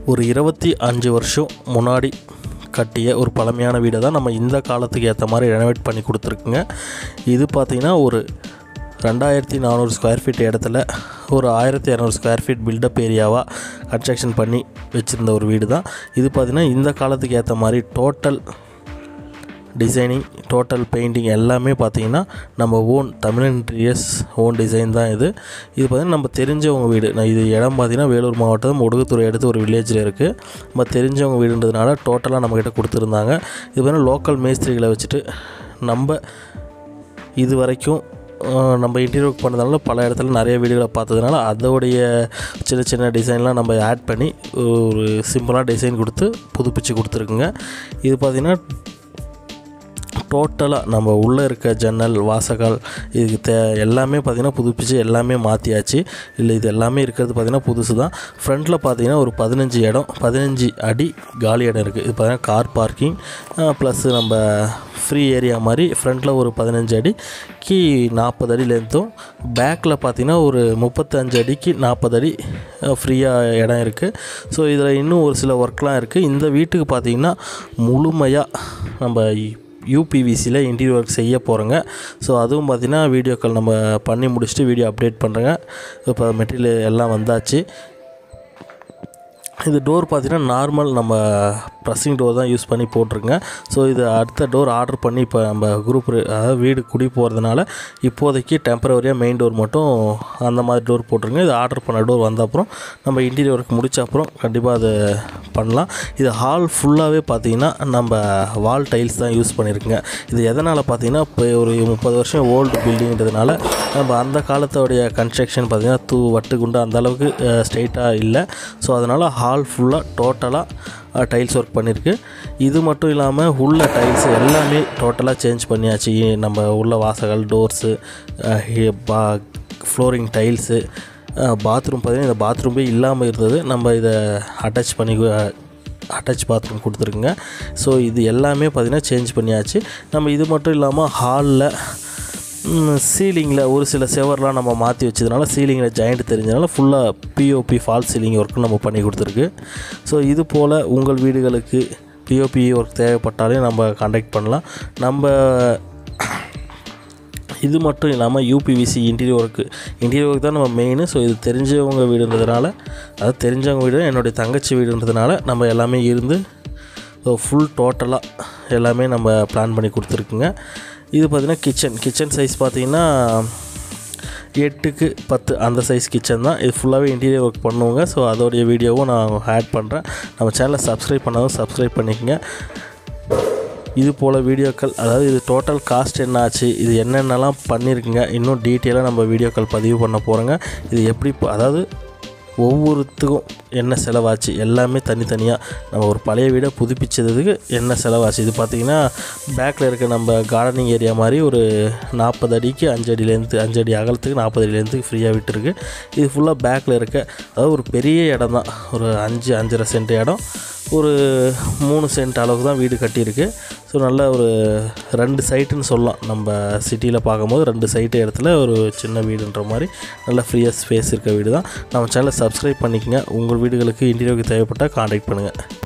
ஒரு 25 வருஷம் முன்னாடி கட்டிய ஒரு பழமையான வீடை தான் நம்ம இந்த காலத்துக்கு ஏற்ற மாதிரி ரெனோவேட் பண்ணி கொடுத்துருக்குங்க. இது பார்த்திங்கன்னா ஒரு 2400 ஸ்கொயர் ஃபீட் இடத்துல ஒரு 1200 ஸ்கொயர் ஃபீட் பில்டப் ஏரியாவாக கன்ஸ்ட்ரக்ஷன் பண்ணி வச்சுருந்த ஒரு வீடு தான் இது. பார்த்திங்கன்னா இந்த காலத்துக்கு ஏற்ற மாதிரி டோட்டல் டிசைனிங், டோட்டல் பெயிண்டிங் எல்லாமே பார்த்திங்கன்னா நம்ம ஓன் தமிழன் இன்டீரியர்ஸ் ஓன் டிசைன் தான் இது. இது பார்த்திங்கன்னா நம்ம தெரிஞ்சவங்க வீடு. இது இடம் பார்த்திங்கன்னா வேலூர் மாவட்டம் ஒடுகுத்துறை அடுத்து ஒரு வில்லேஜில் இருக்குது. நம்ம தெரிஞ்சவங்க வீடுன்றதுனால டோட்டலாக நம்மக்கிட்ட கொடுத்துருந்தாங்க. இது பார்த்திங்கன்னா லோக்கல் மேஸ்திரிகளை வச்சுட்டு நம்ம இது வரைக்கும் நம்ம இன்டீரியர் ஒர்க் பண்ணதுனால பல இடத்துல நிறைய வீடுகளை பார்த்ததுனால அதோடைய சின்ன சின்ன டிசைன்லாம் நம்ம ஆட் பண்ணி ஒரு சிம்பிளாக டிசைன் கொடுத்து புதுப்பிச்சு கொடுத்துருக்குங்க. இது பார்த்திங்கன்னா டோட்டலாக நம்ம உள்ளே இருக்க ஜன்னல் வாசகால் இதுக்கு எல்லாமே பார்த்திங்கன்னா புதுப்பிச்சு எல்லாமே மாற்றியாச்சு. இல்லை இது எல்லாமே இருக்கிறது பார்த்திங்கன்னா புதுசு தான். ஃப்ரண்ட்டில் பார்த்திங்கன்னா ஒரு 15 அடி காலி இடம் இருக்குது. இது பார்த்திங்கன்னா கார் பார்க்கிங் ப்ளஸ் நம்ம ஃப்ரீ ஏரியா மாதிரி ஃப்ரண்ட்டில் ஒரு 15 அடிக்கு 40 அடி லென்த்தும், பேக்கில் பார்த்திங்கன்னா ஒரு 35 அடிக்கு 40 அடி ஃப்ரீயாக இடம் இருக்குது. ஸோ இதில் இன்னும் ஒரு சில ஒர்க்லாம் இருக்குது. இந்த வீட்டுக்கு பார்த்திங்கன்னா முழுமையாக நம்ம யூபிவிசியில் இன்டீரியர் ஒர்க் செய்ய போகிறோங்க. ஸோ அதுவும் பார்த்திங்கன்னா வீடியோக்கள் நம்ம பண்ணி முடிச்சுட்டு வீடியோ அப்டேட் பண்ணுறேங்க. இப்போ மெட்டீரியல் எல்லாம் வந்தாச்சு. இது டோர் பார்த்திங்கன்னா நார்மல் நம்ம ப்ரெஸ்ஸிங் டோர் தான் யூஸ் பண்ணி போட்டிருங்க. ஸோ இது அடுத்த டோர் ஆர்டர் பண்ணி இப்போ நம்ம குரூப் அதாவது வீடு குடி போகிறதுனால இப்போதைக்கு டெம்பரவரியாக மெயின் டோர் மட்டும் அந்த மாதிரி டோர் போட்டிருங்க. இது ஆர்டர் பண்ண டோர் வந்த அப்புறம் நம்ம இன்டீரியர் ஒர்க் முடித்த அப்புறம் கண்டிப்பாக அது பண்ணலாம். இது ஹால் ஃபுல்லாகவே பார்த்திங்கன்னா நம்ம வால் டைல்ஸ் தான் யூஸ் பண்ணியிருக்குங்க. இது எதனால் பார்த்திங்கன்னா இப்போ ஒரு 30 வருஷம் ஓல்டு பில்டிங்கிறதுனால நம்ம அந்த காலத்தோடைய கன்ஸ்ட்ரக்ஷன் பார்த்திங்கன்னா வட்டு குண்டு அந்தளவுக்கு ஸ்ட்ரெயிட்டாக இல்லை. ஸோ அதனால் ஹால் ஃபுல்லாக டோட்டலாக டைல்ஸ் ஒர்க் பண்ணியிருக்கு. இது மட்டும் இல்லாமல் உள்ள டைல்ஸ் எல்லாமே டோட்டலாக சேஞ்ச் பண்ணியாச்சு. நம்ம உள்ள வாசகல், டோர்ஸு, ஃப்ளோரிங் டைல்ஸு, பாத்ரூம் பார்த்திங்கன்னா இந்த பாத்ரூமே இல்லாமல் இருந்தது. நம்ம இதை அட்டாச் பாத்ரூம் கொடுத்துருக்குங்க. ஸோ இது எல்லாமே பார்த்திங்கன்னா சேஞ்ச் பண்ணியாச்சு. நம்ம இது மட்டும் இல்லாமல் ஹாலில் சீலிங்கில் ஒரு சில செவர்லாம் நம்ம மாற்றி வச்சதுனால சீலிங்கில் ஜாயிண்ட் தெரிஞ்சதுனால ஃபுல்லாக பிஓபி ஃபால் சீலிங் ஒர்க்கு நம்ம பண்ணி கொடுத்துருக்கு. ஸோ இது போல் உங்கள் வீடுகளுக்கு பிஓபி ஒர்க் தேவைப்பட்டாலே நம்ம கான்டாக்ட் பண்ணலாம். நம்ம இது மட்டும் இல்லாமல் யூபிவிசி இன்டீரியர் ஒர்க் தான் நம்ம மெயின். ஸோ இது தெரிஞ்சவங்க வீடுன்றதுனால, அதாவது தெரிஞ்சவங்க வீடு என்னுடைய தங்கச்சி வீடுன்றதுனால நம்ம எல்லாமே இருந்து ஃபுல் டோட்டலாக எல்லாமே நம்ம பிளான் பண்ணி கொடுத்துருக்குங்க. இது பார்த்திங்கன்னா கிச்சன் சைஸ் பார்த்திங்கன்னா 8க்கு 10 அந்த சைஸ் கிச்சன் தான். இது ஃபுல்லாகவே இன்டீரியர் ஒர்க் பண்ணுவோங்க. ஸோ அதோடைய வீடியோவும் நான் ஆட் பண்ணுறேன். நம்ம சேனலை சப்ஸ்கிரைப் பண்ணாலும் சப்ஸ்கிரைப் பண்ணிக்கோங்க. இது போல் வீடியோக்கள், அதாவது இது டோட்டல் காஸ்ட் என்ன ஆச்சு, இது என்னென்னலாம் பண்ணியிருக்குங்க, இன்னும் டீட்டெயிலாக நம்ம வீடியோக்கள் பதிவு பண்ண போகிறோங்க. இது எப்படி அதாவது ஒவ்வொருத்துக்கும் என்ன செலவாச்சு எல்லாமே தனித்தனியாக நம்ம ஒரு பழைய வீடை புதுப்பிச்சதுக்கு என்ன செலவாச்சு. இது பார்த்திங்கன்னா பேக்கில் இருக்க நம்ம கார்டனிங் ஏரியா மாதிரி ஒரு 40 அடிக்கு 5 அடி லென்த்து, 5 அடி அகலத்துக்கு 40 அடி லென்த்துக்கு ஃப்ரீயாக விட்டுருக்கு. இது ஃபுல்லாக பேக்கில் இருக்க, அதாவது ஒரு பெரிய இடம் தான். ஒரு 5.5 சென்ட் இடம், ஒரு 3 சென்ட் அளவுக்கு தான் வீடு கட்டியிருக்கு. ஸோ நல்ல ஒரு 2 சைட்டுன்னு சொல்லலாம். நம்ம சிட்டியில் பார்க்கும்போது 2 சைட்டு இடத்துல ஒரு சின்ன வீடுன்ற மாதிரி நல்ல ஃப்ரீயாக ஸ்பேஸ் இருக்க வீடு தான். நம்ம சேனலை சப்ஸ்கிரைப் பண்ணிக்கங்க. உங்கள் வீடுகளுக்கு இன்டீரியருக்கு தேவைப்பட்டால் கான்டாக்ட் பண்ணுங்கள்.